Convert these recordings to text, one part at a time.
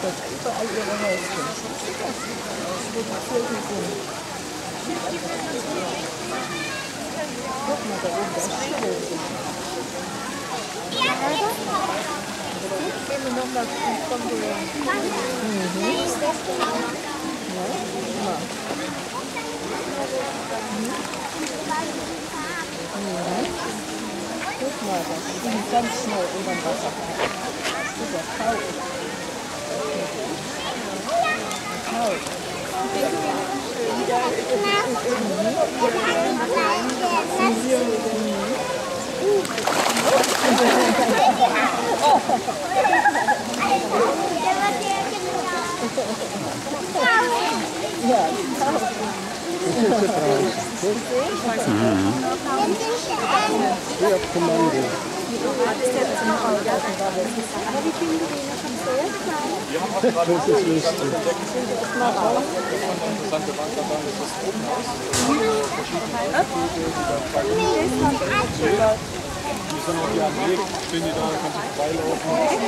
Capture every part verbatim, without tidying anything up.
Das überall ihre Häuschen. Wo die Vögel sind. Guck mal, da oben, da schimmelt sich. Ja, weiter? Gehen wir nochmal von der... Mhm. Ist das genau? Ja, guck mal. Mhm. Guck mal, das ist ganz schnell unter dem Wasser. Das ist ja kalt. Kalt. Ja, Ja, Kommando. Das ist lustig. Interessante Bank dabei ist das Gruppenhaus. Die sind auch hier am Weg, stehen die da, kannst du vorbeilaufen.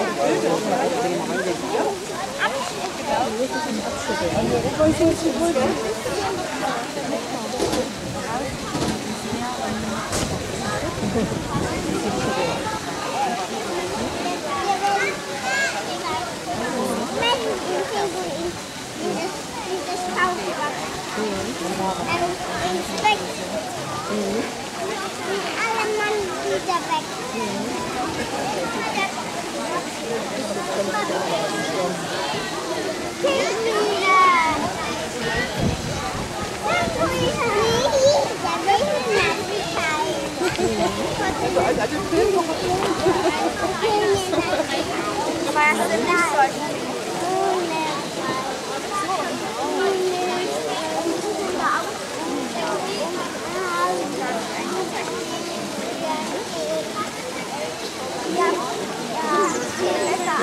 Alle Mann wieder weg. Was ist das?